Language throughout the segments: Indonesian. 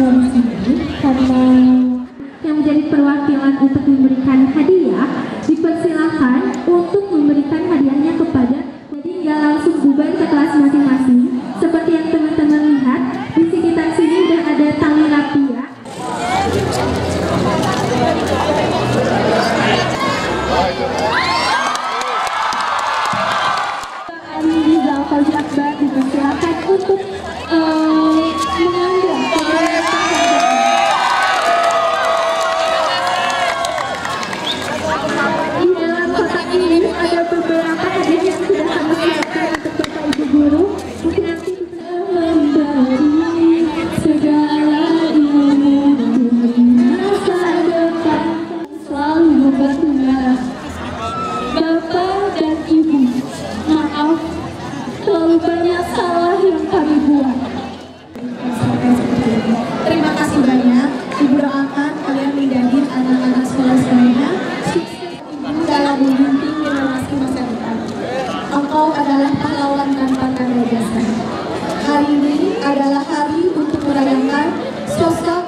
semua di sini karena yang menjadi perwakilan untuk memberikan hadiah dipersilakan untuk memberikan hadiahnya kepada, jadi nggak langsung bubar ke kelas masing-masing. Seperti yang teman-teman lihat di sekitar sini udah ada tali rapia. Di Zalfal Jakbar dipersilakan untuk mengambil di dalam kotak ini ada beberapa hadiah yang sudah kami siapkan untuk Bapak Ibu guru. Mungkin nanti kita memberi segala ilmu di masa depan selalu berguna. Bapak dan Ibu, maaf terlalu banyak salah yang kami buat. Terima kasih banyak. Ibu doakan kalian menjadi anak-anak sekolah saya sukses Ibu dalam memimpin generasi masa depan. Engkau adalah pahlawan tanpa tanda jasa. Hari ini adalah hari untuk merayakan sosok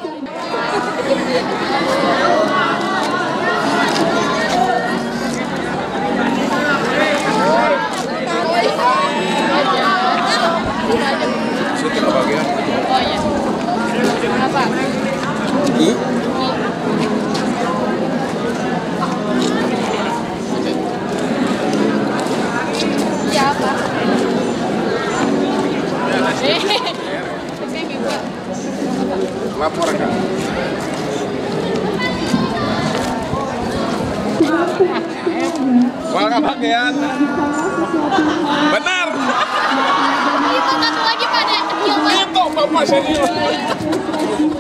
lapor kan? Welcome bagian. Benar. Itu satu lagi pada kecil banget. Itu bapak senior.